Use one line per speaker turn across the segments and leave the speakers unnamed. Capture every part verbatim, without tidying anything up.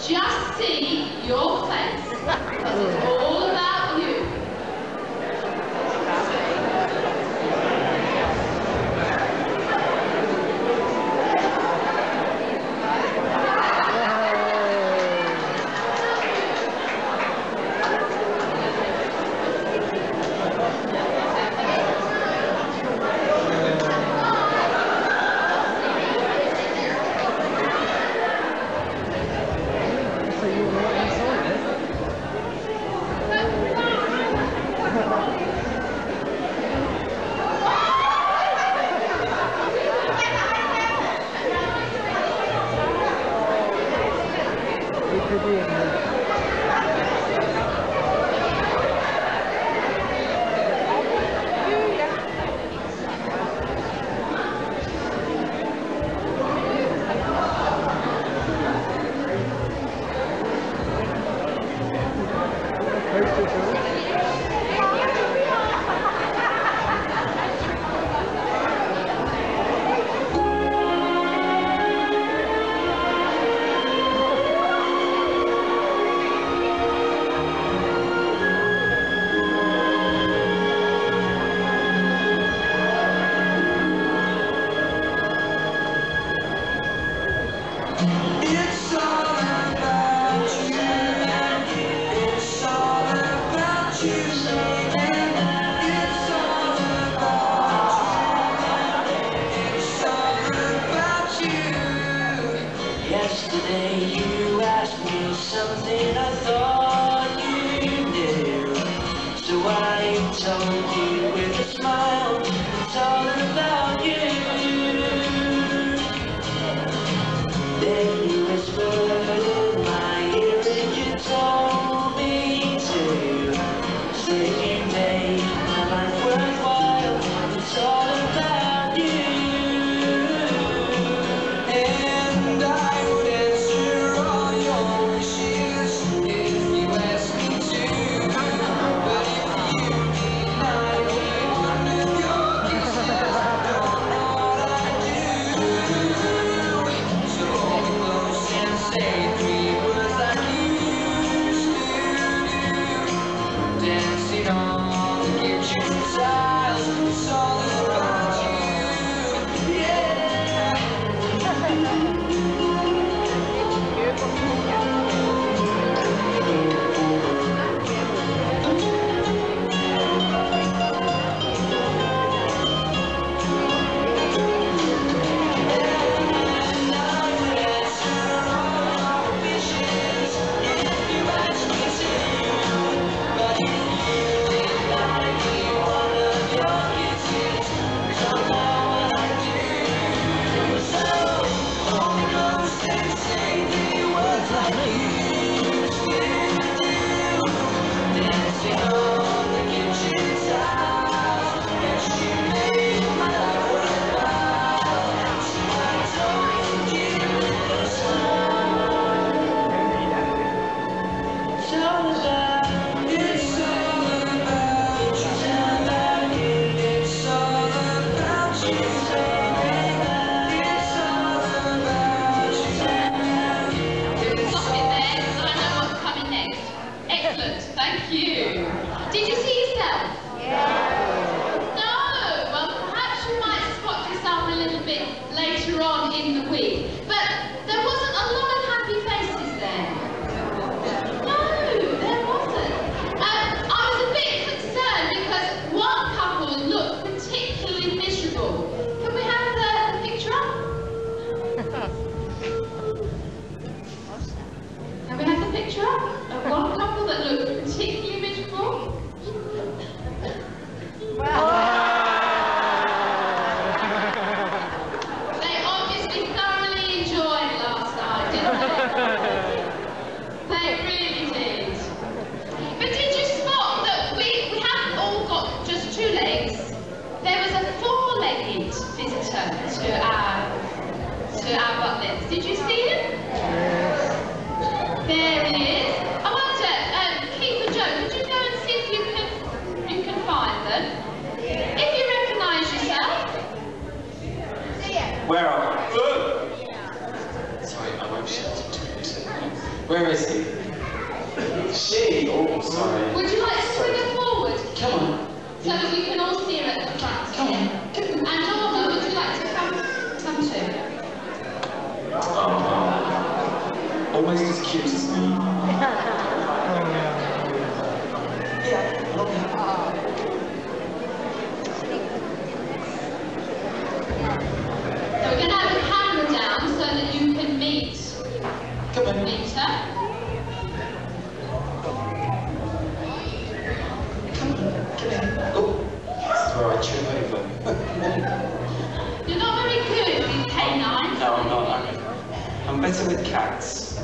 just see your face, because it's all about you.
Yesterday you asked me something I thought you knew, so I told you with a smile, it's all about you. Then you whispered in my ear and you told me to say you made my life worthwhile, it's all about you. And I
Did you see yourself? Yeah. No? Well, perhaps you might spot yourself a little bit later on in the week. But there wasn't a lot of happy faces there. No, there wasn't. Um, I was a bit concerned because one couple looked particularly miserable. Can we have the, the picture up? Can we have the picture up of one couple that looked particularly miserable? They obviously thoroughly enjoyed last night, didn't they? They really did. But did you spot that we, we haven't all got just two legs? There was a four-legged visitor to our, to our butlets. Did you see him? There he is. I wonder, um, Keith and Joe, could you
Where is he? She? Oh, sorry.
Would you like to bring her forward?
Come on.
So that we can all see her at the front.
Come on.
And Norma, would you like to come, come too?
Oh, almost as cute as me. Yeah, love you.
So we're going to have the camera down so that you can meet,
Come on.
meet her.
Oh, this is where I trip over.
You're not very good with these canines.
No, I'm not. I'm, I'm better with cats.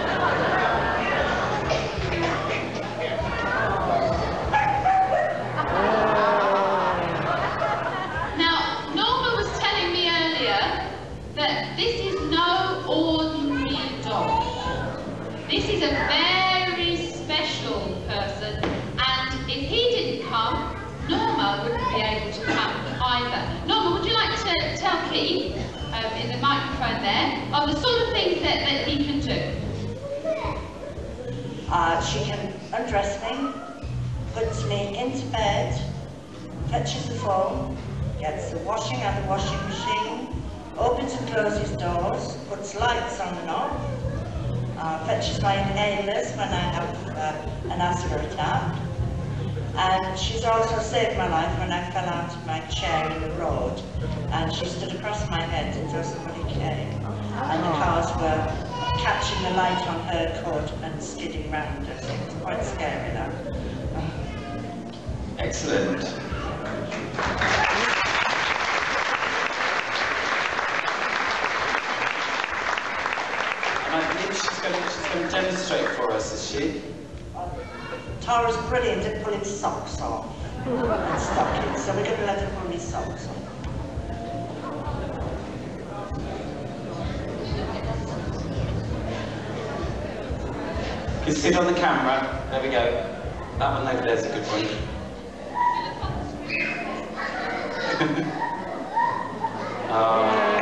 Now, Norma was telling me earlier that this is no ordinary dog. This is a very special person, and if he didn't come, Norma wouldn't be able to come either. Norma, would you like to tell Keith, um, in the microphone there, of the sort of things that, that he can do?
Uh, she can undress me, puts me into bed, fetches the phone, gets the washing out of the washing machine, opens and closes doors, puts lights on and off, uh, fetches my inhalers when I have uh, an asthma attack, and she's also saved my life when I fell out of my chair in the road, and she stood across my head until somebody came, and the cars were catching the light on her coat and skidding round us. It was quite scary, that.
Excellent. And I believe she's going, to, she's going to demonstrate for us, is she?
Tara's brilliant at pulling socks off and stockings, so we're going to let her pull these socks off.
You sit on the camera. There we go. That one over there's a good one. Oh.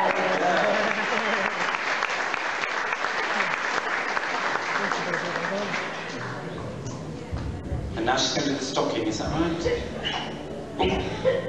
And now she's going to do the stocking, is that right? Oh.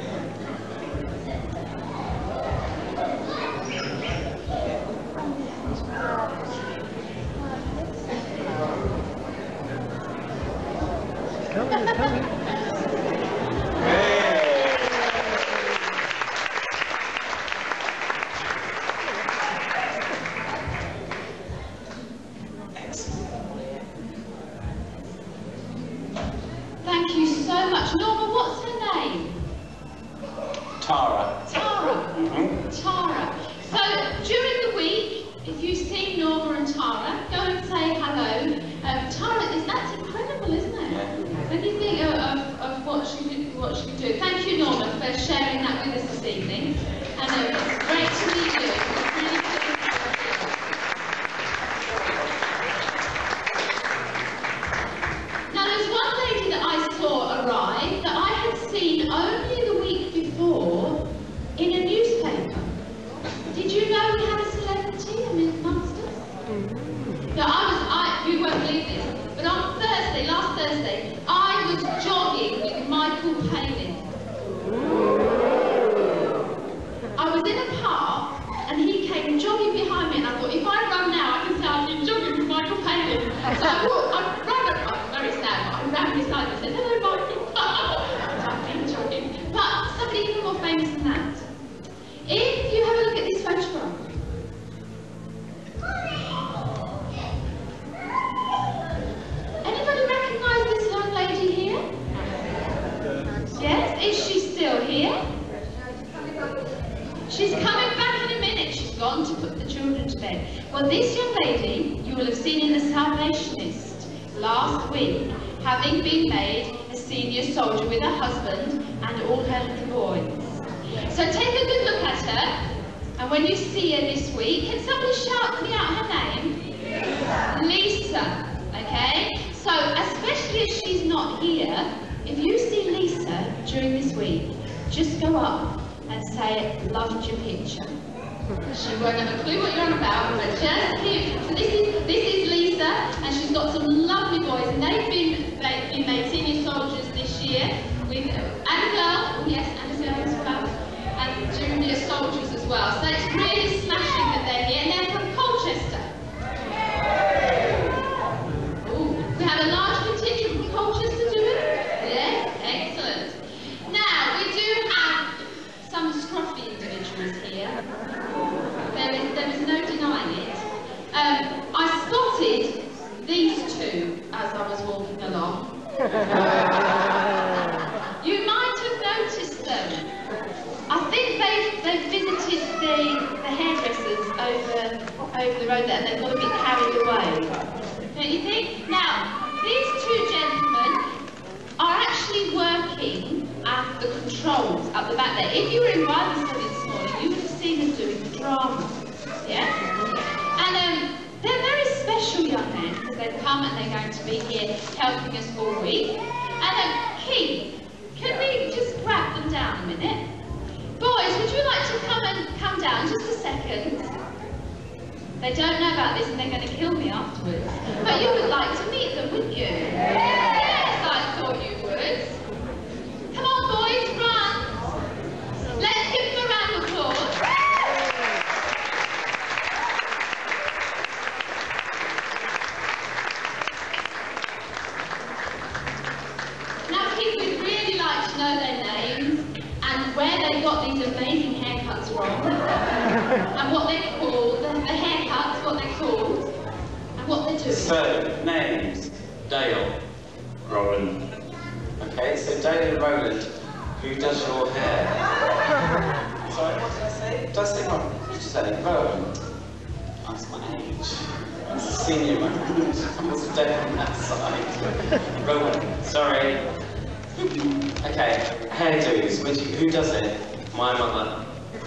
Thank you so much. Norma, what's her name?
Tara.
Tara.
Mm-hmm.
Tara. So, during the week, if you see Norma and Tara, go and say hello. Um, Tara, is that's incredible, isn't it?
Yeah.
When you think of, of, of what she could what she could do. Thank you, Norma, for sharing that with us this evening. And um, it's great to meet you. It's really good. Now, there's one lady that I saw arrive that I had seen only the week before in a newspaper. Did you know we had a celebrity amongst us? No, I was, I, you won't believe this, but on Thursday, last Thursday, I was jogging with Michael Palin. I was in a park and he came jogging behind me, and I thought, if I run now, I can say I've been jogging with Michael Palin. So I walked, I ran up, I'm very sad, but I ran beside him and said, hello Michael. I've been jogging. But somebody even more famous than that. If you have a look at this photograph, anybody recognise this young lady here? Yes? Is she still here? She's coming back in a minute. She's gone to put the children to bed. Well, this young lady you will have seen in The Salvationist last week, having been made a senior soldier with her husband and all her little boys. So take a good look at her, and when you see her this week, can somebody shout me out her name? Lisa. Okay? So, especially if she's not here, if you see Lisa during this week, just go up and say, loved your picture. She won't have a clue what you're on about, but just here. So this is, this is Lisa, say, if you were in Bible study this morning, you would have seen us doing the drama. Yeah? And um, they're very special young men, because they've come and they're going to be here helping us all week. And um, Keith, can we just grab them down a minute? Boys, would you like to come and come down just a second? They don't know about this and they're going to kill me afterwards. But you would like to meet them, wouldn't you? Yes, I thought you would. Come on, boys, run. Let's give them a round of applause. Now, kids, we'd really like to know their names and where they got these amazing haircuts from, and what they're called, the, the haircuts, what they're called, and what they're doing.
So, names. Dale. Roland. Okay, so Dale and Roland, who does your hair? Sorry, what did I say? Did I say wrong? What did you say? Roland. That's my age. That's a senior moment. I was dead on that side. Roland. Sorry. Okay, hairdos. Which, who does it? My mother.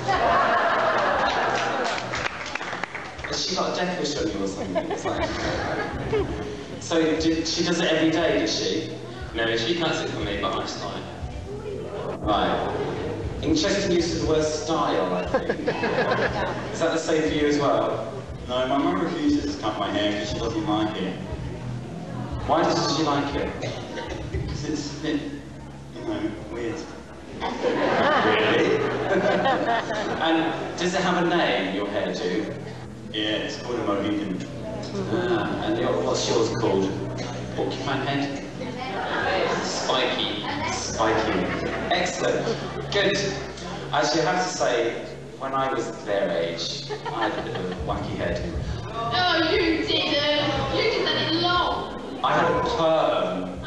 Has she got a death wish on you or something? It's like... So do, she does it every day, does she? No, she cuts it for me, but I style. Right. Interesting use of the word style, I think. Is that the same for you as well?
No, my mum refuses to cut my hair because she doesn't like it.
Why doesn't she like it?
Because it's a bit, you know, weird.
Really? And does it have a name, your hairdo?
Yeah, it's called a Mohican.
Uh, and your, what's yours called? Porcupine head? Spiky. Spiky. Excellent. Good. Actually, I have to say, when I was their age, I had a bit of a wacky head.
Oh, you didn't. You just had it long.
I had a perm.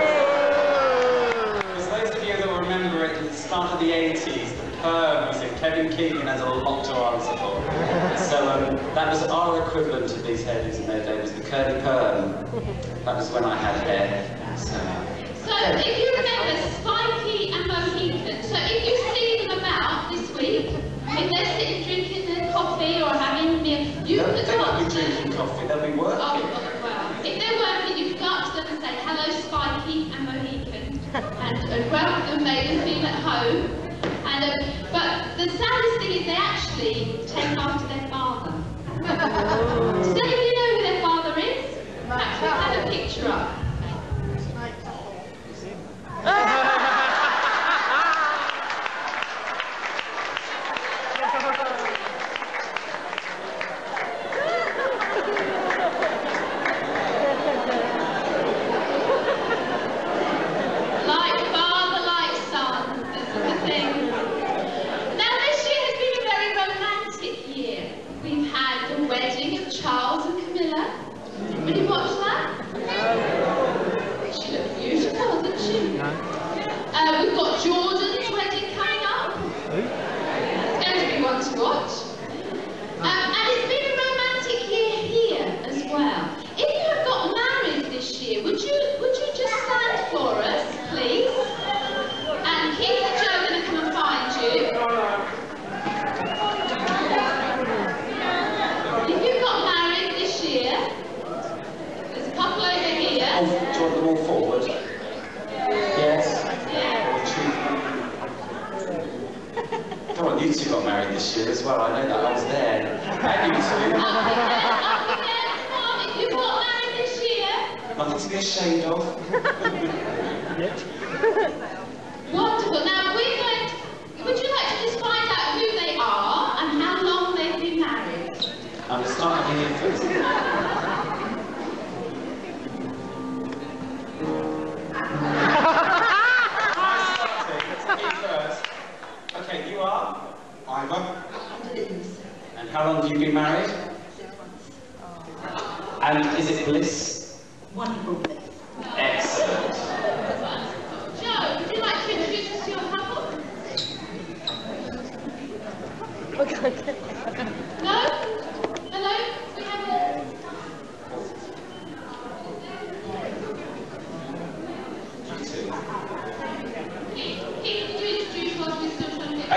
For those of you that remember it, at the start of the eighties, the perm was in Kevin Keegan has a lot to answer for. So um, that was our equivalent to these hairdos in their day, was the curly perm. That was when I had hair. So,
So, if you remember Spiky and Mohican, so if you see them about this week, if they're sitting drinking their coffee or having a meal, you
they,
could
they won't be
ask them.
drinking coffee, they'll be working.
Oh, well, if they're working, you can go up to them and say, hello, Spiky and Mohican, and uh, welcome them, make them feel at home. And, um, but the saddest thing is they actually take after their father. Does anybody know who their father is? Perhaps we have a picture up. Wonderful. Now we're going to, would you like to just find out who they are and how long they've been married?
I'm starting here first. first. Okay, you are? Ivor. And how long have you been married?
Six months.
And is it bliss?
Wonderful bliss.
Excellent.
Joe, would you like to introduce us to your couple? No? Hello? We have a...
You too.
Keith, Keith, could you introduce us? We're still trying to get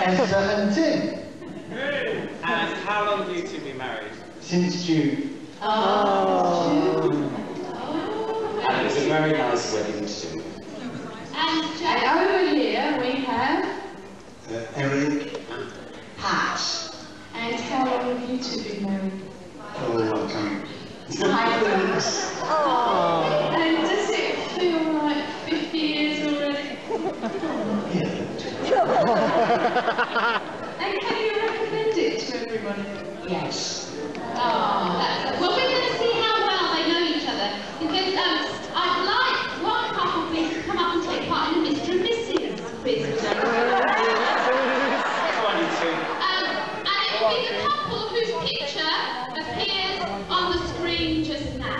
Esther and Tim.
And how long have you two been married?
Since June.
Oh.
And it was a very nice wedding too.
And over here we have
Uh, Eric.
Pat. And how long have you two been married?
Oh, welcome.
Five weeks. Oh. And does it feel like fifty years already?
Yeah.
And can you recommend it to everybody?
Yes.
Oh, that's, well, we're going to see how well they know each other, because um, I'd like one couple please to come up and take part in the Mister and Missus quiz. Um, and it will be the couple whose picture appears on the screen just now.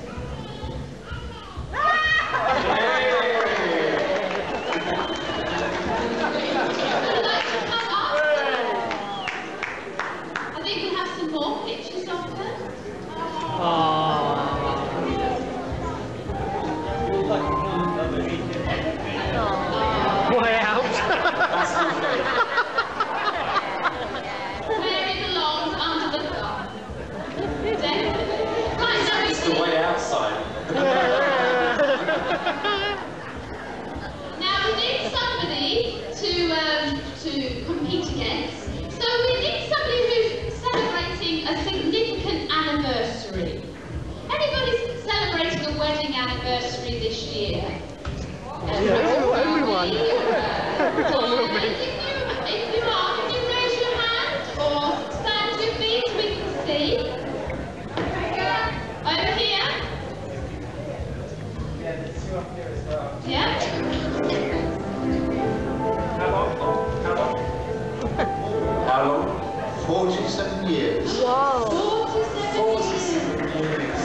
Would you like to come up? I think we have some more pictures of them.
Way out.
Where it belongs, under the car. Definitely. Right, so we
It's the way outside.
now we need somebody to um, to compete against. So we need somebody who's celebrating a significant anniversary. Anybody celebrating a wedding anniversary this year?
Everyone.
Everyone will be. If you, if you are, can you raise your hand or stand with me so we can see? Over here?
Yeah, there's two up here as well.
Yeah?
How long? How long? How long?
forty-seven years.
forty-seven years.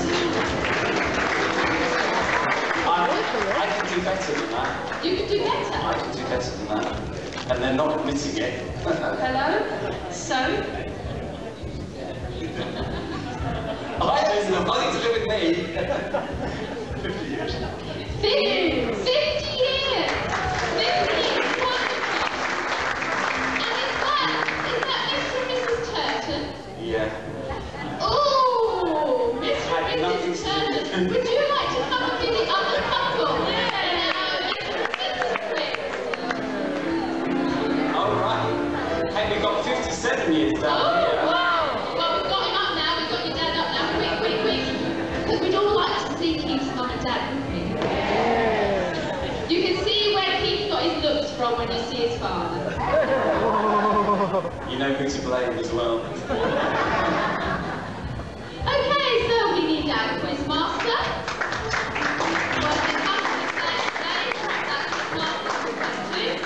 I, I can do better than that.
You can do
I
better.
can do better than that. And they're not admitting it.
Hello? So?
I there's nothing to do with me. fifty years.
fifty, fifty years! fifty years, wonderful! And is that, is that Mister and Missus Turton?
Yeah.
Oh, Mister
Had
and
nothing
Missus
to do with
Turton,
it.
would you like to come and be the other couple? Yeah.
All right. Hey, we've got fifty-seven years down
Oh,
here.
wow! Well, we've got him up now, we've got your dad up now. Quick, quick, quick. Because we'd all like to see Keith's mum and dad, wouldn't we? You can see where Keith got his looks from when you see his father.
You know who to blame as well.
Okay, so we need our quiz master. Well, the company stage today, that's the class we're going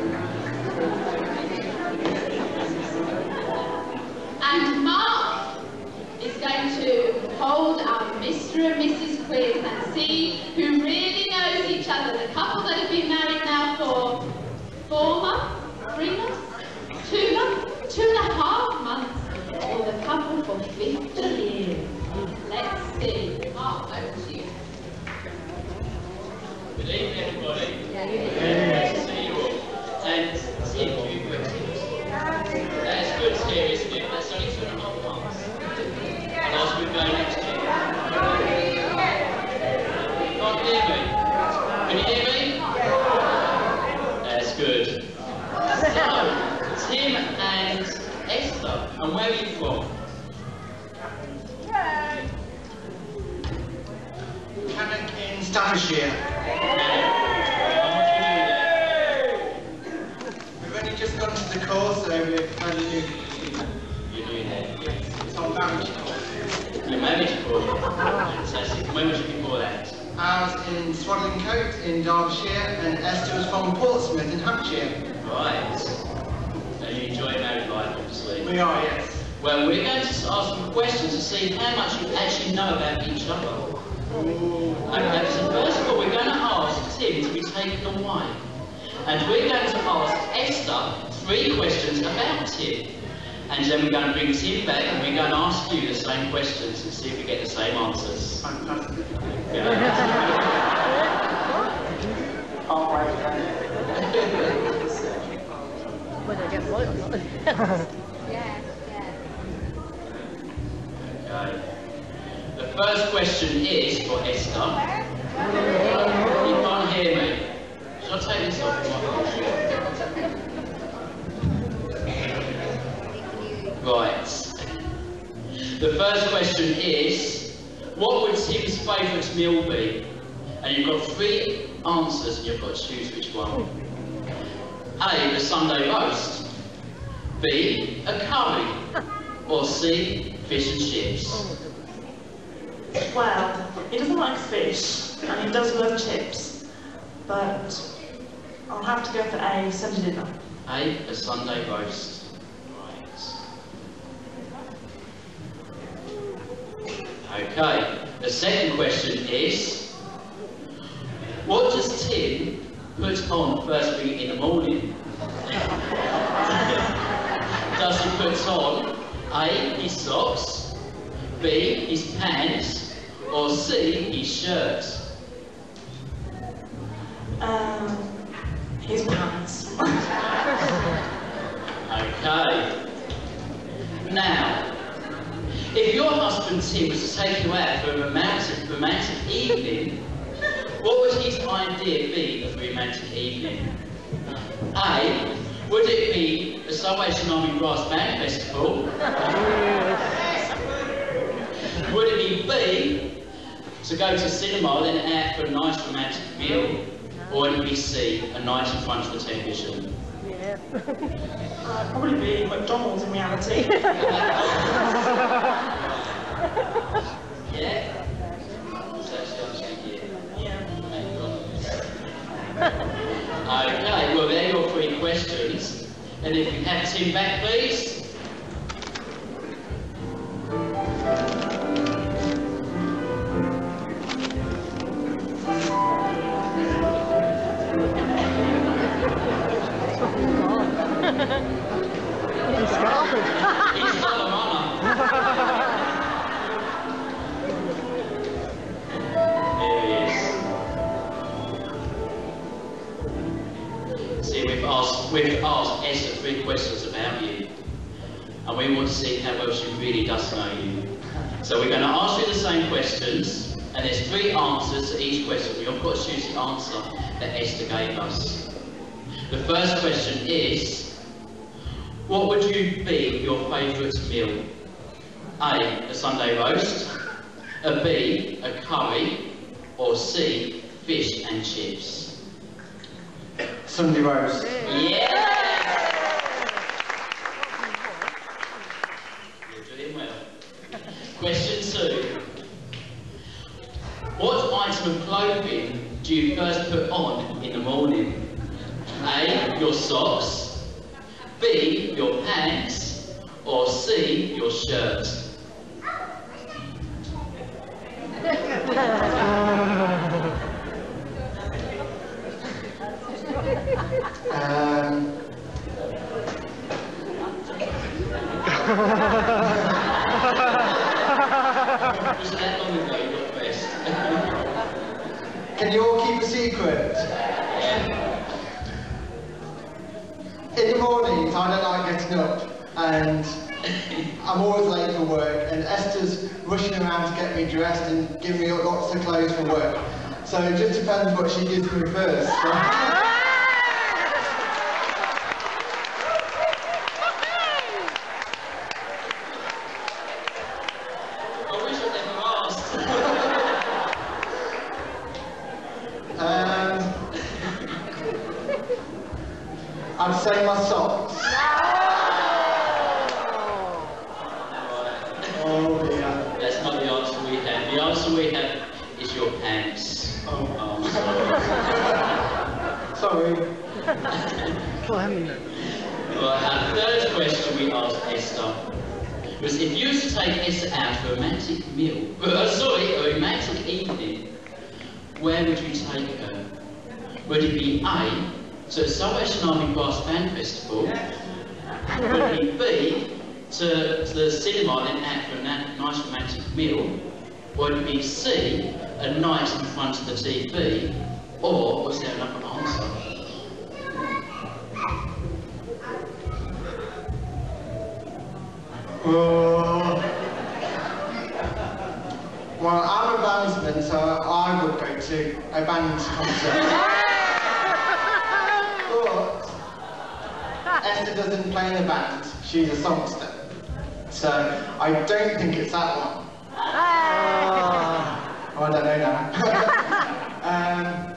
to. And Mark is going to hold our Mister and Missus Quiz and see who really knows each other. The couple that have been married now for four months, three months, two months, two and a half months, or the couple for fifty years. Let's see. Mark, over to you.
Good evening, everybody. Nice to see you all. And see a few questions. That's good to hear, isn't it? That's only two and a half months. And as we go next year. Can't hear me? Can you hear me? That's good. So, Tim and Esther, and where are you from?
Cannock in Staffordshire. We've only just gone to the course, so we're kind of new.
You're doing that.
It's on marriage course.
Your marriage course. Fantastic. When was you before that?
I was in Swadlincote in Derbyshire, and Esther was from Portsmouth in Hampshire.
Right. Now you enjoy married life, obviously.
We are, yes.
Well, we're going to ask some questions to see how much you actually know about each other. Okay, so first of all, we're going to ask Tim to be taken away. And we're going to ask Esther three questions about Tim. And then we're going to bring Tim back and we're going to ask you the same questions and see if we get the same answers.
Fantastic.
Can't wait.
When I get
Yeah,
Okay. The first question is for Esther. You can't hear me. Shall I take this off? Right. The first question is, what would Tim's favourite meal be? And you've got three answers and you've got to choose which one. A, a Sunday roast. B, a curry. Or C, fish and chips.
Well, he doesn't like fish, and he does love chips, but I'll have to go for A, Sunday dinner.
A, a Sunday roast. Right. Okay, the second question is, what does Tim put on first thing in the morning? Does he put on A, his socks, B, his pants, or C, his shirt?
Um, his pants.
Okay. Now, if your husband Tim was to take you out for a romantic, romantic evening, what would his idea be of a romantic evening? A, would it be the Salvation Army Brass Band Festival? Would it be B, to go to cinema then out for a nice romantic meal? Or would it be C, a night in front of the television?
Yeah. uh, probably be McDonald's in reality.
Yeah? So that's the answer, yeah.
Yeah.
Okay, well there are your three questions. And if you have Tim back, please.
He's scarred.
He's not a runner. There he is. See, we've asked, we've asked Esther three questions about you. And we want to see how well she really does know you. So we're going to ask you the same questions, and there's three answers to each question. You've got to choose the answer that Esther gave us. The first question is, what would you be your favourite meal? A, a Sunday roast, a B, a curry, or C, fish and chips?
Sunday roast.
Yeah! You're doing well. Question two. What item of clothing do you first put on in the morning? A, your socks, B, your pants, or C, your shirt?
Um,
Was that long ago you got dressed?
Can you all keep a secret? In the mornings, I don't like getting up, and I'm always late for work, and Esther's rushing around to get me dressed and give me lots of clothes for work. So it just depends what she gives me first. So.
I wish I'd never asked.
Um, I'd say my socks. Oh dear.
That's not the answer we have. The answer we have is your pants.
Oh,
Oh,
sorry.
Climbing it.
Right, our third question we asked Esther was, if you was to take Esther out for a romantic meal, uh, sorry, a romantic evening, where would you take her? Would it be A, to the Salvation Army Brass Band Festival? Would it be B, to, to the cinema and then out for a na nice romantic meal? Or would it be C, a night in front of the T V? Or was there another answer?
Oh. Well, I'm a bandsman, so I would go to a band concert. But Esther doesn't play in a band, she's a songster. So I don't think it's that one. Oh, I don't know now. um,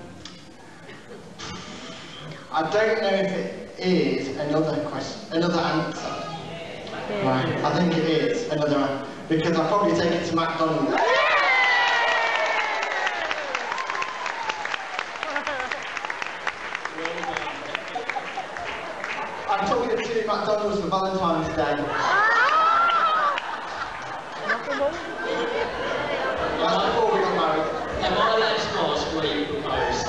I don't know if it is another question, another answer. Right, I think it is another answer, because I'll probably take it to McDonald's. I'm talking to McDonald's for Valentine's Day. That's before we got married.
Am I allowed to ask where you proposed?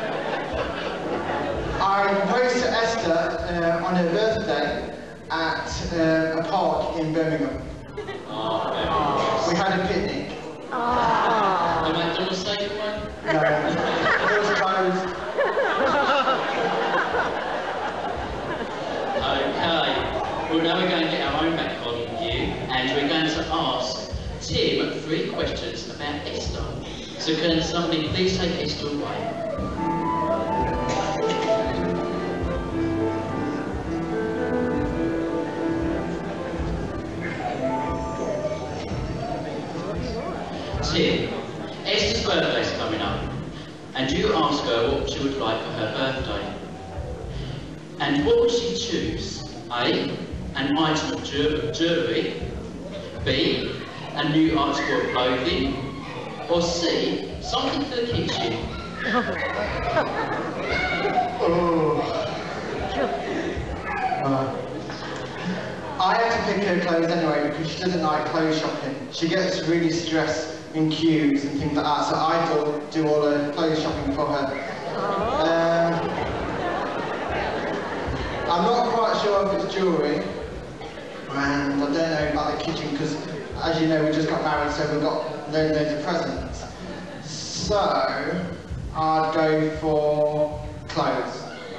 I proposed to Esther uh, on her birthday at uh, a park in Birmingham.
Oh, very nice.
We had a picnic.
The McDonald's takeaway?
No, it was closed.
Okay. Well, now we're going to get our own back on you, and we're going to ask Tim three questions about Esther. So can somebody please take Esther away? Tim, Esther's birthday's coming up, and you ask her what she would like for her birthday. And what would she choose? A. An item of jewellery. B. A new article of clothing. Or C. Something for the kitchen.
Oh. Uh, I have to pick her clothes anyway because she doesn't like clothes shopping. She gets really stressed in queues and things like that, so I do, do all her clothes shopping for her. Um, I'm not quite sure if it's jewellery, and I don't know about the kitchen because, as you know, we just got married, so we've got loads, loads of presents. So, I'd go for clothes.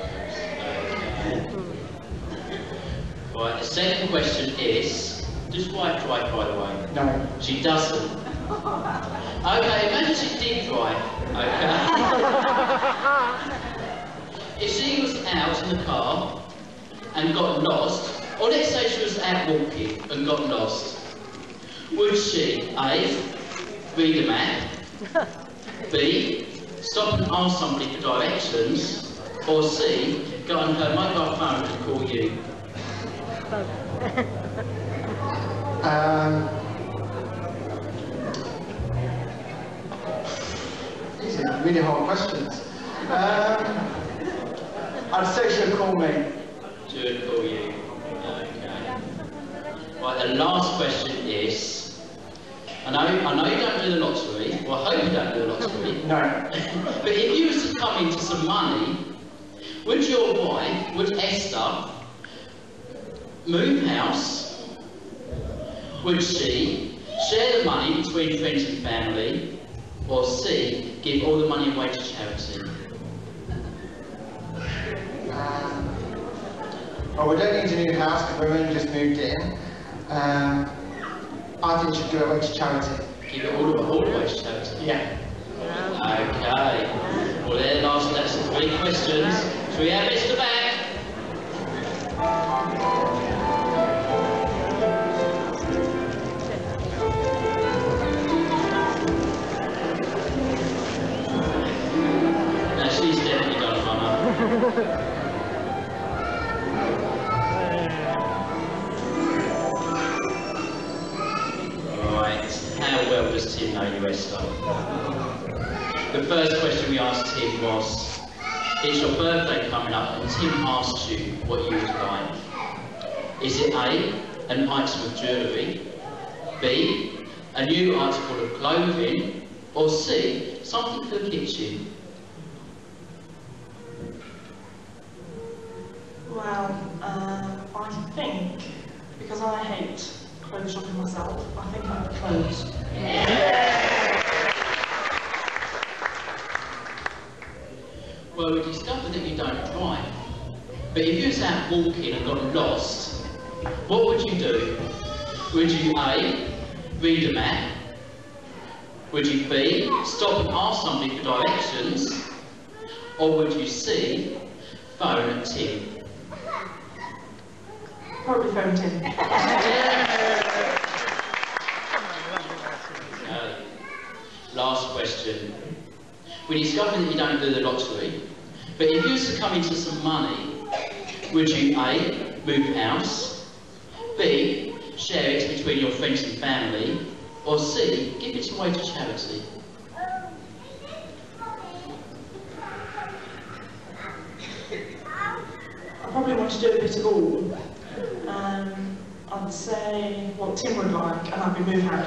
Right, the second question is, does wife drive, by the way?
No.
She doesn't. Okay, imagine she did drive, okay? If she was out in the car and got lost, or let's say she was out walking and got lost, would she A. read a map, B. stop and ask somebody for directions, or C. go on her mobile phone and call you?
Um, these are really hard questions. Um, I'd say she'll call me.
She would call you. Okay. Right, the last question is, I know, I know you don't do the lottery, well I hope you don't do the lottery.
No.
But if you was to come into some money, would your wife, would Esther, move house? Would she share the money between friends and family? Or C, give all the money away to charity?
Um, well, we don't need a new house because we've only just moved in. Um, I think she'd give it away to charity.
Give it all, all the way to charity?
Yeah.
Okay. Well, there, last, that's the three questions. Shall we have Mister back? Now, she's definitely got a runner. Right. How well does Tim know you, Esther? The first question we asked Tim was, it's your birthday coming up, and Tim asked you what you would like. Is it A, an item of jewellery, B, a new article of clothing, or C, something for the kitchen?
Well, uh, I think, because I hate clothes shopping myself, I think I have clothes.
Well, we discovered that you don't drive. But if you was out walking and got lost, what would you do? Would you A, read a map? Would you B, stop and ask somebody for directions? Or would you C, phone Tim?
Probably phone Tim.
Okay. Last question. We discovered that you don't do the lottery, but if you were to come into some money, would you A, move house, B, share it between your friends and family, or C, give it away to charity?
I probably want to do a bit of all. Um, I'd say what Tim would like, and I'd be move house.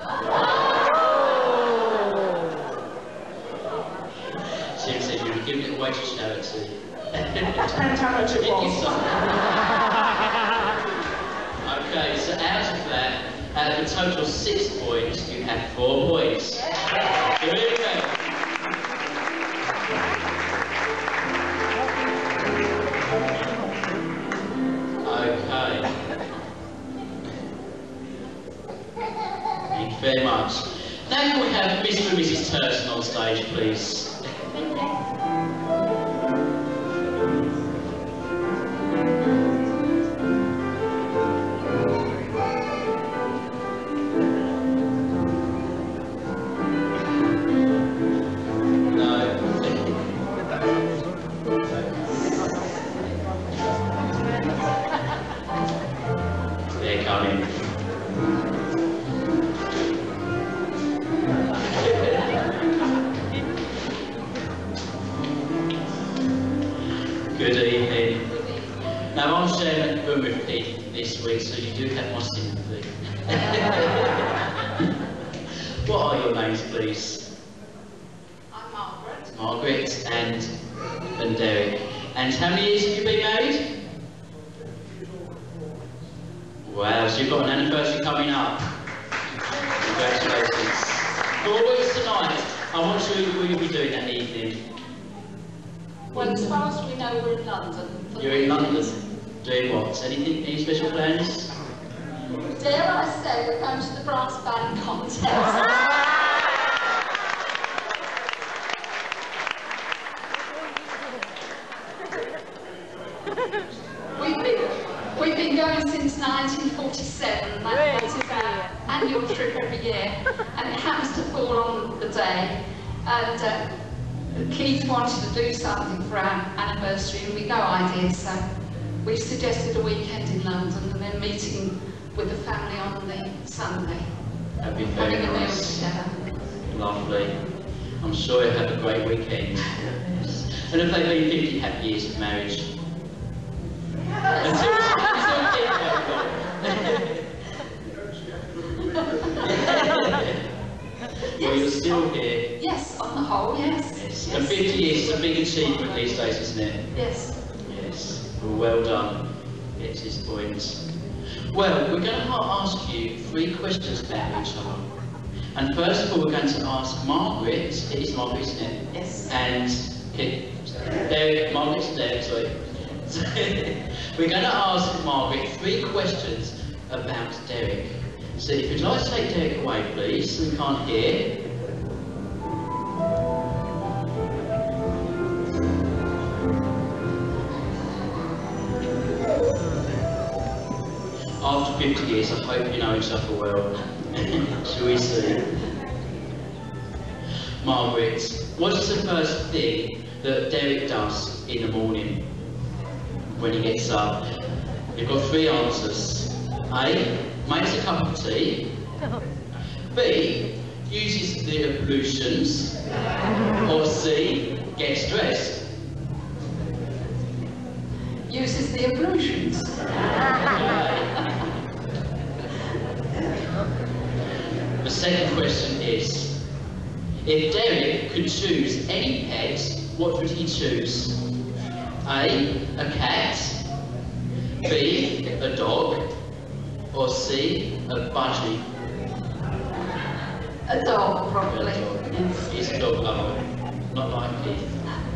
Tim said you would give it away to charity.
Depends how much it was.
Okay, so out of that, out of a total of six points, you have four points. Here we go. Okay. Thank you very much. Now can we have Mister and Missus Turton on stage, please? They're coming. Good evening. Now I'm sharing a room with Pete this week, so you do have my sympathy. What are your names, please?
I'm Margaret.
Margaret and and Derek. And how many years have you been married? Wow, so you've got an anniversary coming up. Congratulations. Four weeks tonight. I want to know what you'll be doing that evening.
Well, as far as we know, we're in London. for
You're
the
in London.
evenings.
Doing what? Anything? Any special plans?
Dare I say, we're going to the brass band contest. We've been, we've been going since nineteen forty-seven. That, that is our annual trip every year, and it happens to fall on the day. And uh, Keith wanted to do something for our anniversary, and we no idea, so we've suggested a weekend in London and then meeting with the family on the Sunday.
That'd be very
Having a meal
nice.
together.
Lovely. I'm sure you'll have a great weekend. And have they been fifty happy years of marriage? Until, until Keith Well, you're still here.
Yes, on the whole, yes.
Yes. And fifty years is a big achievement these days, isn't it?
Yes.
Yes. Well, well done. Gets his points. Well, we're going to ask you three questions about each other. And first of all, we're going to ask Margaret. It is Margaret, isn't it?
Yes.
And okay, Derek, Margaret's Derek, sorry. We're going to ask Margaret three questions about Derek. So if you'd like to take Derek away, please, we can't hear. After fifty years, I hope you know each other well. Shall we see? Margaret, what is the first thing that Derek does in the morning when he gets up? You've got three answers. A, makes a cup of tea. B, uses the ablutions. Or C, gets dressed.
Uses the ablutions.
The second question is, if Derek could choose any pet, what would he choose? A, a cat. B, a dog. Or C, a budgie.
A dog, probably.
He's a dog lover, not like Keith.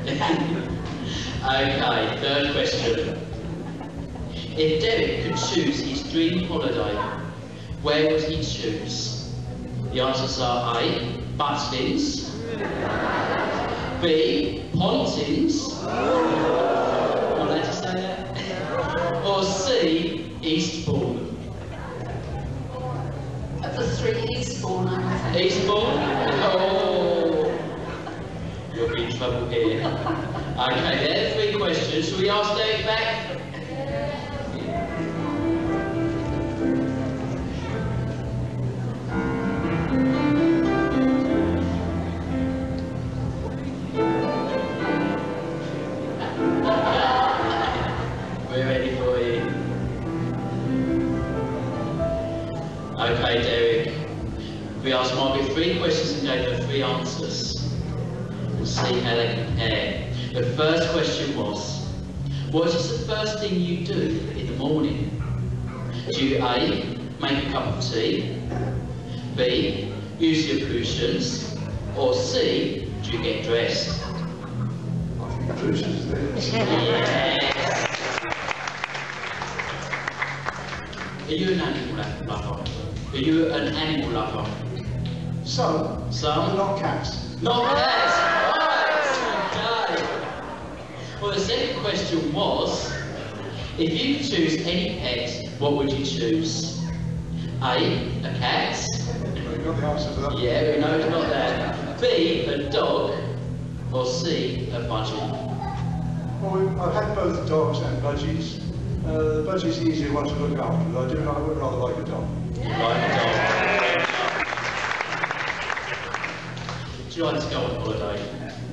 Okay, third question. If Derek could choose his dream holiday, where would he choose? The answers are A, Butlins, B, Pontins, am I allowed to say that? Or C, Eastbourne.
Of the three, Eastbourne, I would say.
Eastbourne? Oh, you'll be in trouble here. Okay, there are three questions. Shall we ask Derek back? We're ready for you. Okay, Derek. We asked Margaret three questions and gave her three answers. We'll see how they compare. The first question was, what is the first thing you do in the morning? Do you A, make a cup of tea, B, use your cushions, or C, do you get dressed?
I think cushions there.
Yes! Are you an animal lover? Are you an animal lover?
Some,
Some?
but not cats.
Not cats! Right! Okay. Well, the second question was, if you could choose any pet, what would you choose? A, a cat.
We got the answer to that.
Yeah, we know it's not that. B, a dog. Or C, a budgie.
Well, we- I've had both dogs and budgies. Uh, the budgie's the easier one to look after, but I do I would rather like a dog.
Like a dog. Do you like to go on holiday?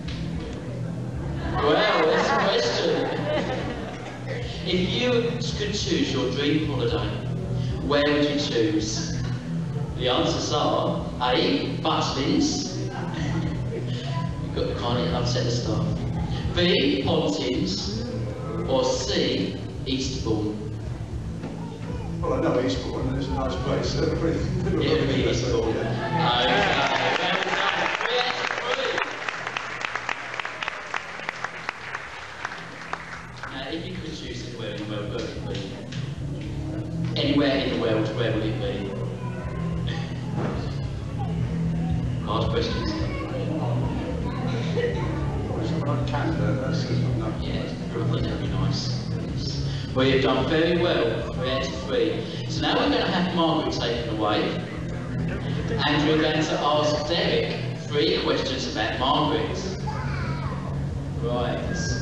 Well, that's a question. If you could choose your dream holiday, where would you choose? The answers are A, Butlins. You've got the kind of upset the staff. B, Pontins. Or C, Eastbourne.
Well, I know Eastbourne, and it's a nice place. So it'll be, it'll
It'll be
be
Eastbourne.
yeah.
Okay. Well done. Three out of three. Now, if you could choose anywhere in the world, where would it be? Anywhere in the world, where would it be? Hard questions.
Probably somewhere like Canada, that's no.
Yeah, probably that'd be nice. Well, you've done very well, three out of three. So now we're going to have Margaret taken away, and we're going to ask Derek three questions about Margaret. Right.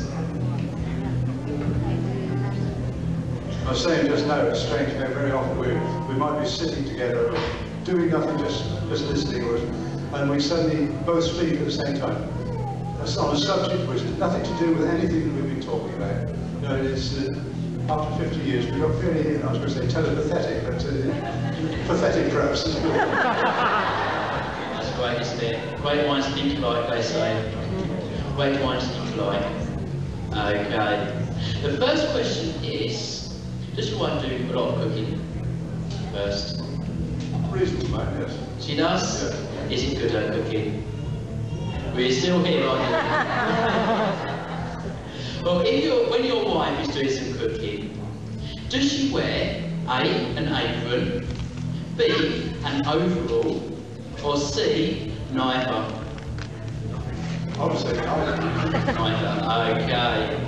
I was saying just now, it's strange how very often we we might be sitting together, doing nothing, just just listening, or, and we suddenly both speak at the same time. That's on a subject which has nothing to do with anything that we've been talking about. You know, it's uh, after fifty years, we've got fairly, I was going to say telepathetic, but uh, pathetic perhaps is good.
That's great, isn't it? Great minds think alike, they say. Great minds think alike. Okay. The first question is, does your wife do a lot of cooking first?
Reasonable, mate, yes.
She does?
Yeah.
Is it good at cooking? We're still here, aren't you? Well, if your, when your wife is doing some cooking, does she wear A, an apron, B, an overall, or C, neither?
I would say neither.
Neither, okay.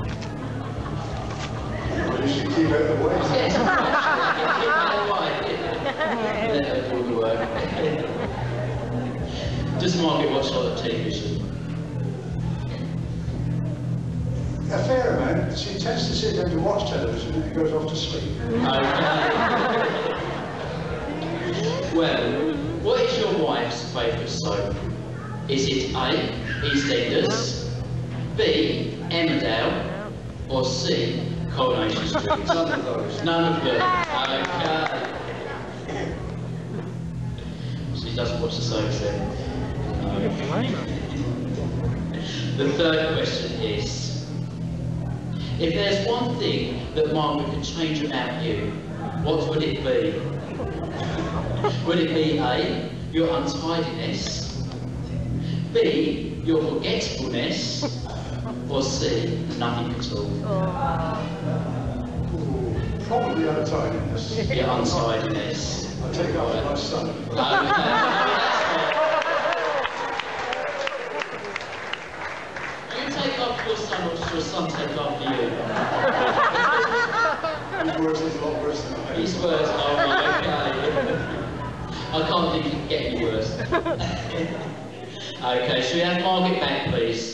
Well, you should keep out the way.
Yes, let her do the work. Does Margaret watch a lot of television?
A fair amount. She tends to sit down to watch television and goes off to sleep.
Okay. Well, what is your wife's favourite soap? Is it A, EastEnders, B, Emmerdale, or C, Coronation Street?
None of those.
None of them. Okay. She doesn't watch the soaps then. The third question is, if there's one thing that Margaret could change about you, what would it be? Would it be A, your untidiness, B, your forgetfulness, or C, nothing at all?
Probably untidiness.
Your untidiness.
I take after my son.
Okay. Do you take after your son, or does your son take after you?
He's worse, he's a lot worse than I am.
He's worse. Oh, right, okay. I can't think it can get any worse. Okay, should we have Margaret back, please?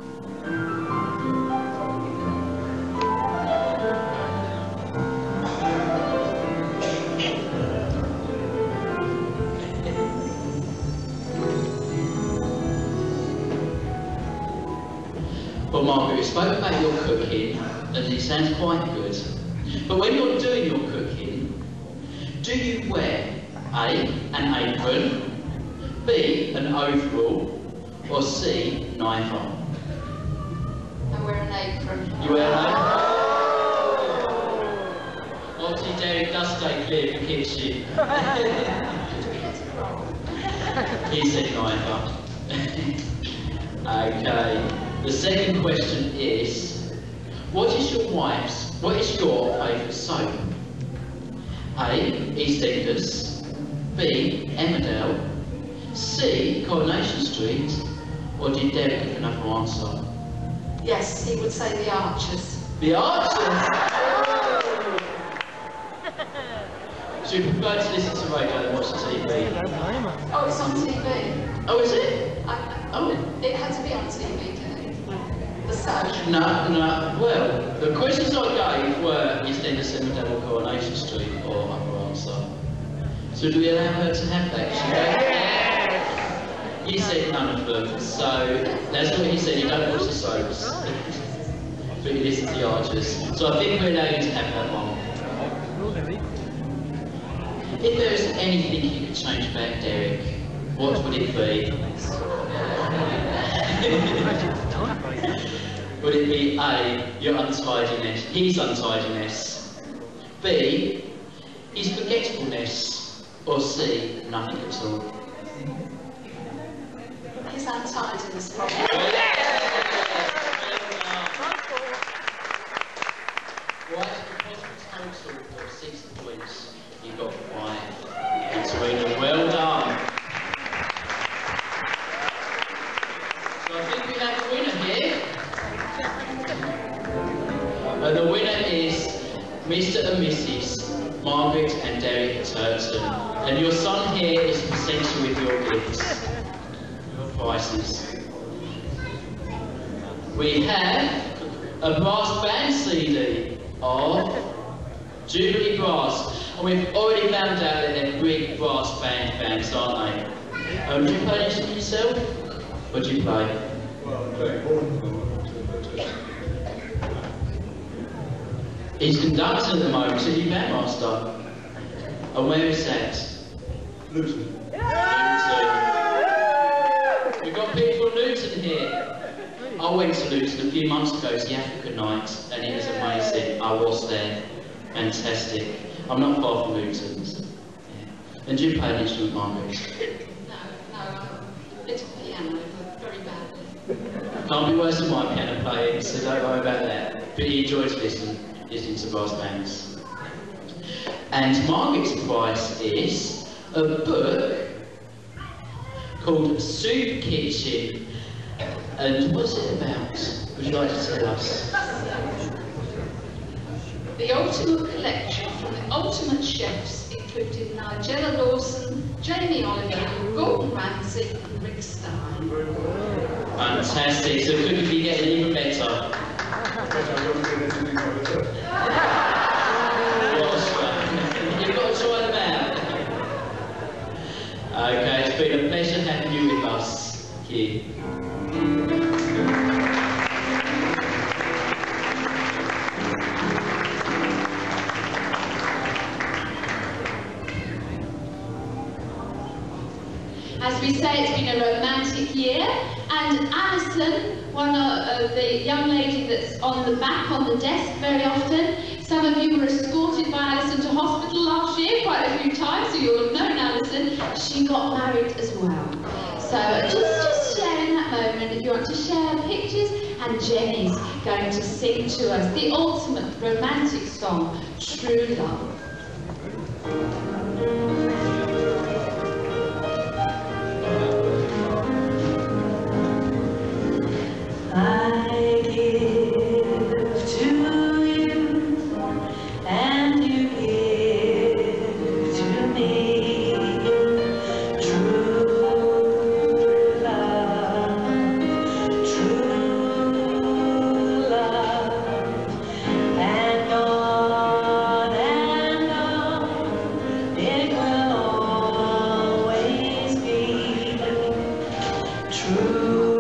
Well, Margaret, you spoke about your cooking, and it sounds quite good. But when you're doing your cooking, do you wear A, an apron, B, an overall, or C, neither?
I wear an apron.
You wear an apron? Obviously, Derek does stay clear of the kitchen. He said neither. Okay. The second question is, what is your wife's, what is your favourite soap? A, EastEnders, B, Emmerdale, C, Coronation Street, or did Derek give another answer?
Yes, he would say the Archers.
The Archers? So you prefer to listen to radio than watch the T V?
Oh, it's on T V.
Oh, is it?
I,
Oh.
It had to be on T V, didn't it? The soap.
No, no. Well, the questions I gave were EastEnders, Emmerdale, or Coronation Street, or other answer. So do we allow her to have that? She yes. You said none of them, so that's what he said. You don't watch the soaps, but you listen to the Archers. So I think we allow you to have that one. If there is anything you could change about Derek, what would it be? Would it be A, your untidiness, his untidiness, B, his forgetfulness, or C, nothing at all?
His untidiness problem.
Right, because of total of six points, you got five. That's really well done. So I think we have a winner here. And the winner is Mister and Missus Margaret and Derek Turton. And your son here is to present you with your gifts, your prizes. We have a brass band C D of Jubilee Brass. And we've already found out that they're big brass band fans, aren't they? Um, do you play an instrument yourself? What do you play?
Well, I'm playing more than
He's conducting at the moment, so he's bandmaster. And where is that?
Luton.
Luton. We've got people from Luton here. I went to Luton a few months ago to the Africa night, and it was amazing. I was there. Fantastic. I'm not far from Luton. So, yeah. And do you play an instrument, Margaret?
No, no, I'm a bit of piano, but very badly.
Can't be worse than my piano playing, so don't worry about that. But he enjoys listening, listening to brass bands. And Margaret's prize is a book called Soup Kitchen. And what's it about? Would you like to tell us?
The ultimate collection from the ultimate chefs, including Nigella Lawson, Jamie Oliver, Gordon Ramsay, and Rick Stein.
Fantastic. So could it be getting even better?
I bet I won't get anything over there.
You've got to try them out. Okay, it's been a pleasure having you with us. Thank you.
As we say, it's been a romantic year, and Alison, one of uh, the young lady that's on the back on the desk very often, some of you were escorted by Alison to hospital last year quite a few times, so you'll have known Alison. She got married as well. So just, just sharing that moment, if you want to share pictures, and Jenny's going to sing to us the ultimate romantic song, True Love.
I give to you, and you give to me true love, true love, and on and on it will always be true.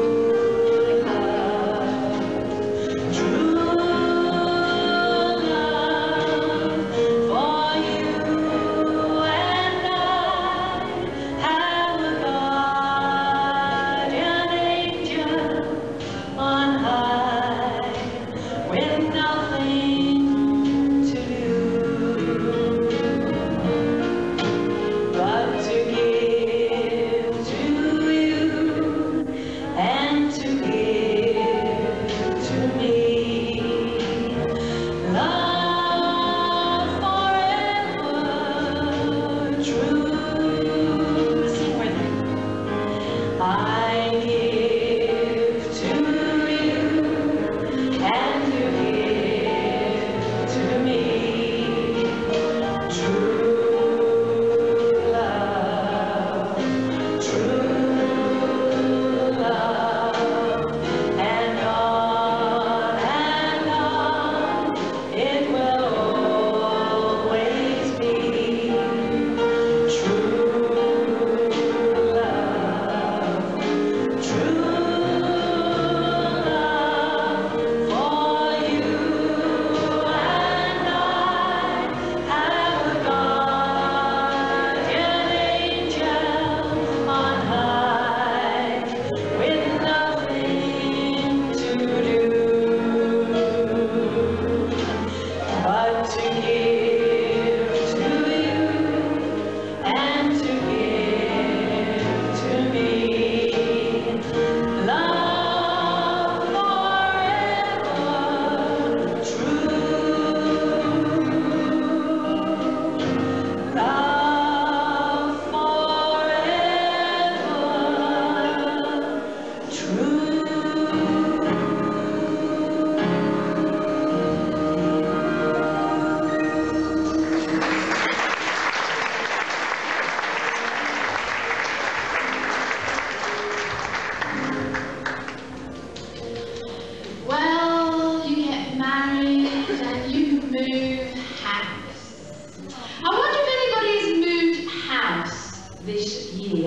Well, you get married and you move house. I wonder if anybody has moved house this year.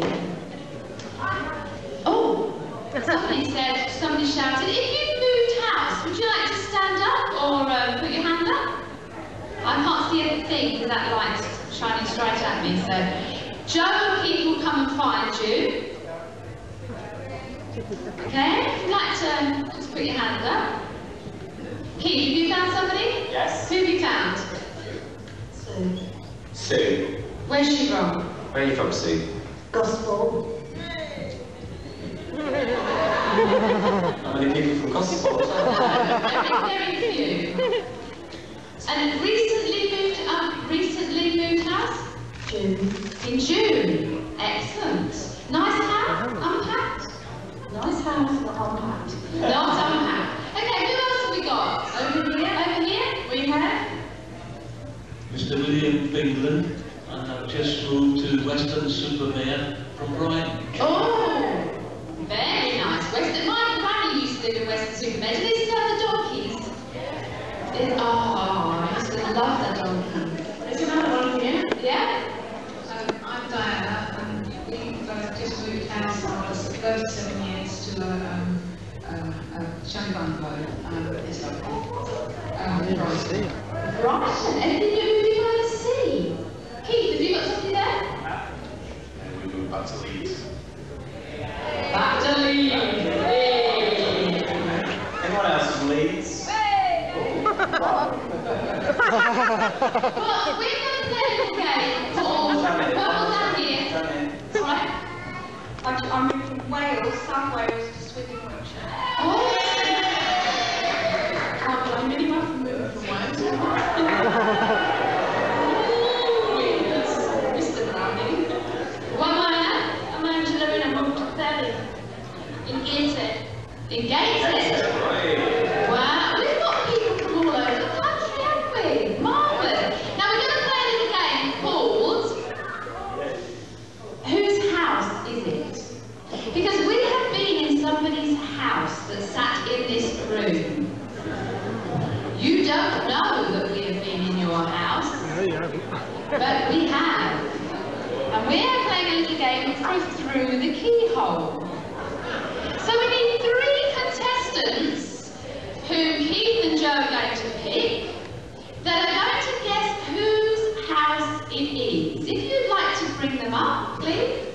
Oh, somebody said, somebody shouted, if you've moved house, would you like to stand up or um, put your hand up? I can't see anything because that light's shining straight at me, so Joe and Keith will come and find you. Okay, if you'd like to just put your hand up. Keith, have you found somebody?
Yes.
Who have you found? Sue.
Sue.
Where's she from?
Where are you from, Sue?
Gospel.
How many people from Gospel?
Very few. And recently moved up, recently moved house?
June.
In June. Excellent. Nice house? Unpacked?
Nice house, not unpacked.
Not unpacked. Okay, who else have we got? Over here, over here, we have?
Mister William Bingland, and I've just moved to Weston-super-Mare from Brighton.
Oh, very nice. Western, my granny used to live in Weston-super-Mare. Do they still have the donkeys? It, oh, I used to love the donkeys. There's another one here. Yeah?
Um, I'm Diana, and we've uh, just moved house after thirty-seven years to a, um, um, a Shani bungalow. Um, it's lovely. Um, Brighton.
Brighton. Anything new moving by the sea? Keith, have you got something there?
And we move back to Leeds.
Back to Leeds.
Anyone else from Leeds?
Well, we're going to play a little game called Purple Down Here. Right?
I'm, I'm moving from Wales, South Wales, to Swindon, Wiltshire.
Oh, through the keyhole. So we need three contestants whom Keith and Joe are going to pick that are going to guess whose house it is. If you'd like to bring them up, please.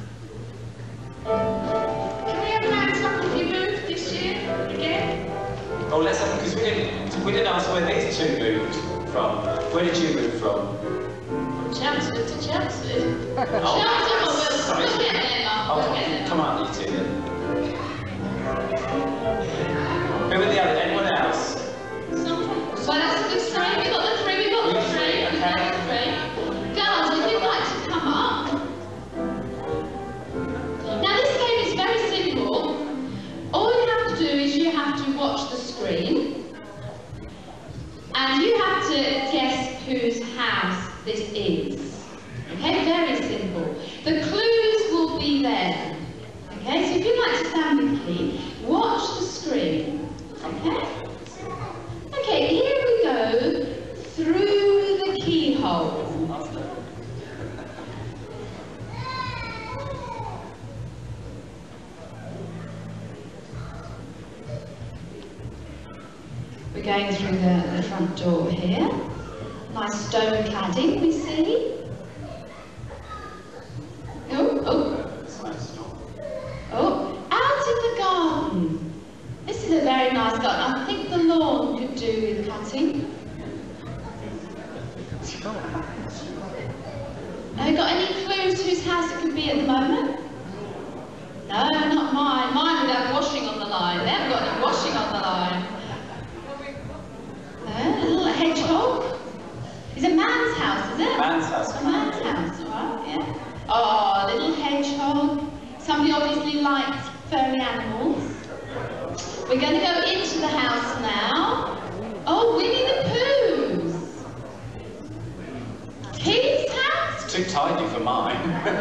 Can we have hands up if you moved this year again?
Oh, let's have, because we didn't, we didn't ask where these two moved from. Where did you move from?
Chelmsford to Chelmsford.
Oh,
Chelmsford, well, we'll,
sorry.
we'll get them up.
Oh,
We'll get them
come
up.
on, you two then. Who were the other? Anyone else?
Well, that's a good sign. We've got the three. We've got the three. We've got the three. Girls, if you'd like to come up. Now, this game is very simple. All you have to do is you have to watch the screen. And you have to guess whose house this is. Okay, very simple. The clues will be there. Okay, so if you'd like to stand with me, watch the screen. Okay? Okay, here we go through the keyhole. We're going through the, the front door here. Nice stone cladding we see. Oh, oh. Oh, out in the garden. This is a very nice garden. I think the lawn could do with cutting. Have you got any clues whose house it could be at the moment? No, not mine. Mine would have washing on the line. They haven't got any washing on the line. No, a little hedgehog. It's a man's house, is it?
Man's house.
A man's house, right, yeah. Oh, a little hedgehog. Somebody obviously likes furry animals. We're going to go into the house now. Oh, Winnie the Pooh's. Keith's house?
It's too tidy for mine.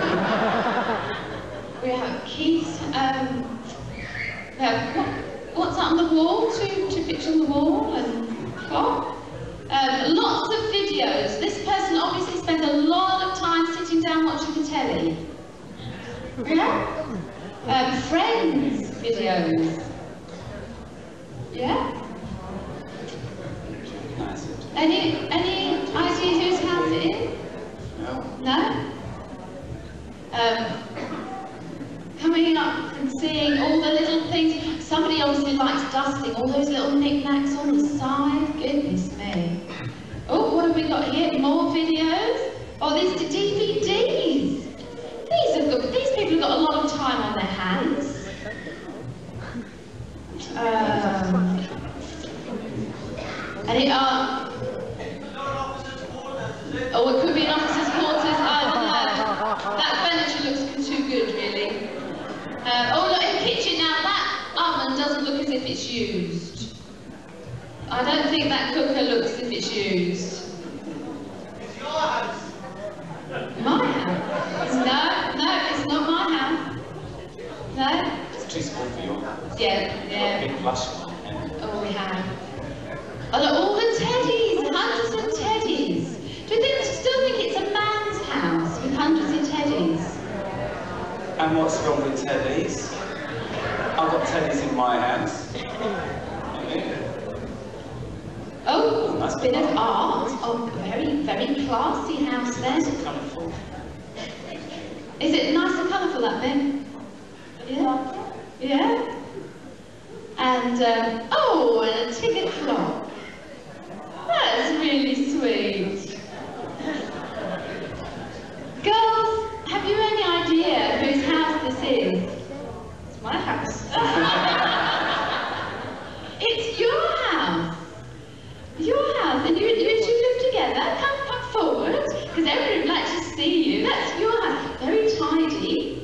We have Keith's, um, we have, what, what's that on the wall? Two, two pictures on the wall and clock. Um, lots of videos. This person obviously spends a lot of time sitting down watching the telly. Yeah? Um, Friends videos. Yeah? Any, any idea whose house it is?
No.
No? Um, coming up and seeing all the little things. Somebody obviously likes dusting, all those little knickknacks on the side. Goodness me. Oh, what have we got here? More videos? Oh, these are D V Ds. These have got, these people have got a lot of time on their hands. Um, and it, uh, oh, it could be an officer's quarters. I don't know. That furniture looks too good, really. Uh, oh, look, in the kitchen now, that oven doesn't look as if it's used. I don't think that cooker looks as if it's used. It's your house. My house? No, no, it's not my house. No?
It's too small for your house.
Yeah, yeah.
Big plush.
Oh, we have. Oh, look, all the teddies, hundreds of teddies. Do you think, still think it's a man's house with hundreds of teddies?
And what's wrong with teddies? I've got teddies in my house.
Oh, nice bit of art. Oh, very, very classy house there.
Colourful.
Is it nice and colourful, that bit? Yeah? Yeah? And, um, oh, and a ticket clock. That's really sweet. Girls, have you any idea whose house this is? It's my house. It's your house. Your house. And you, you two live together. Come, come forward, because everybody would like to see you. That's your house. Very tidy.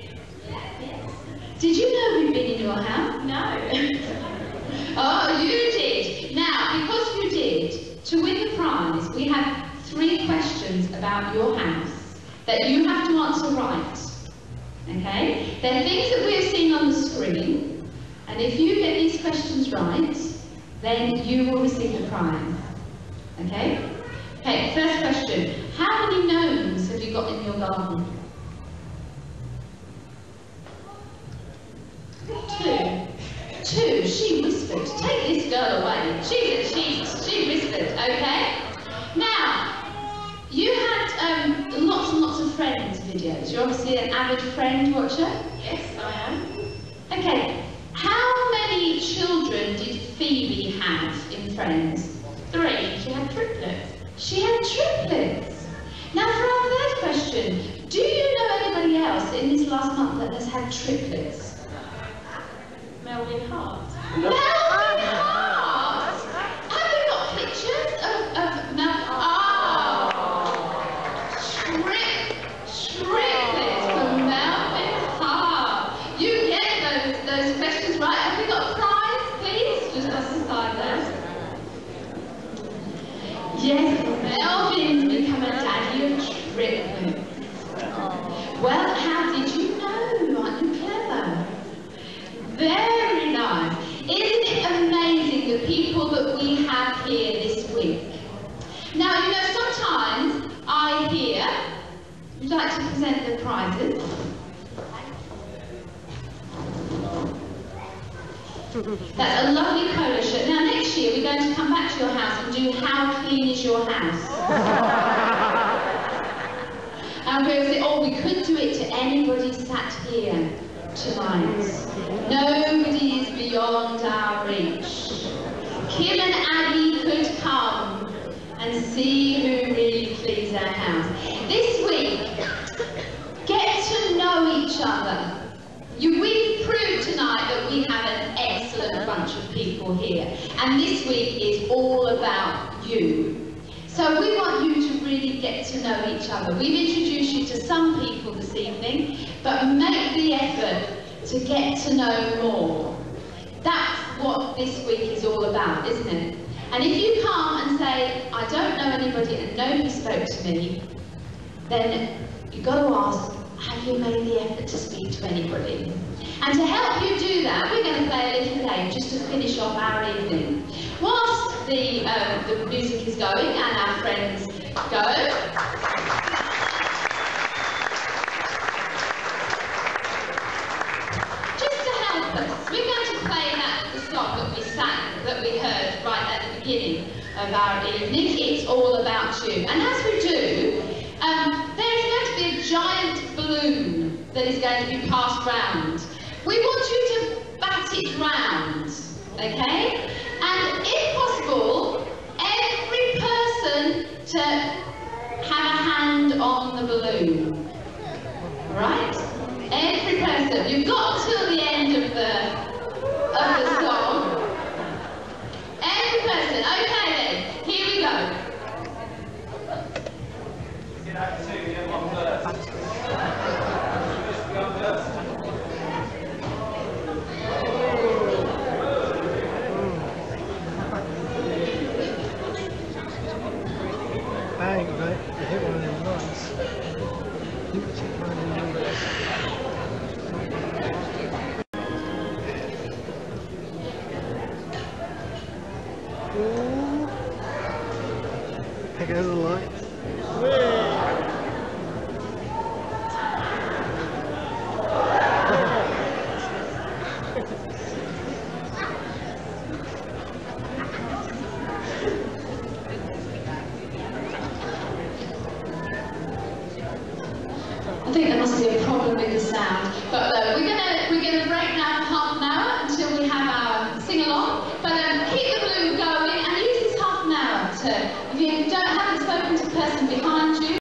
Did you know we've been in your house? No. Oh, you did. Now, because you did, to win the prize, we have three questions about your house that you have to answer right. Okay? They're things that we've seen on the screen, and if you get these questions right, then you will receive the prize. Okay? Okay, first question. How many gnomes have you got in your garden? videos. You're obviously an avid friend watcher? Yes, I am. Okay, how many children did Phoebe have in Friends? Three. She had triplets. She had triplets. Now for our third question, do you know anybody else in this last month that has had triplets? Melvin Hart. Melvin Hart! Have we got pictures of, of Melvin Hart? Oh! Trip, triplets for Melvin Hart. You get those, those questions right. Have we got a prize, please? Just us aside there. Yes, Melvin's become a daddy of triplets. Well, how did you know? Aren't you clever? Very nice. Isn't it amazing the people that we have here this week? Now, you know, sometimes I hear, would you like to present the prizes? That's a lovely polo shirt. Now, next year we're going to come back to your house and do How Clean Is Your House? And we'll say, oh, we could do it to anybody sat here tonight. Nobody is beyond our reach. Kim and Aggie could come and see who really cleans our house. This week, get to know each other. You, we've proved tonight that we have an excellent bunch of people here. And this week is all about you. So we want you to really get to know each other. We've introduced you to some people this evening, but make the effort to get to know more. That's what this week is all about, isn't it? And if you come and say, I don't know anybody and nobody spoke to me, then you've got to ask, have you made the effort to speak to anybody? And to help you do that, we're going to play a little game just to finish off our evening. Whilst the, um, the music is going and our friends go, just to help us, we're going to play that the song that we sang, that we heard right at the beginning of our evening. It's all about you. And as we do, um, there is going to be a giant balloon that is going to be passed round. We want you to bat it round, okay? And if possible, every person to have a hand on the balloon. Right? Every person. You've got till the end of the of the song. Every person. Okay then. Here we go. Get out to get one first.
Bang, right? You hit one of them lines. You can take one of them lines. Ooh. There goes the light.
I think there must be a problem with the sound, but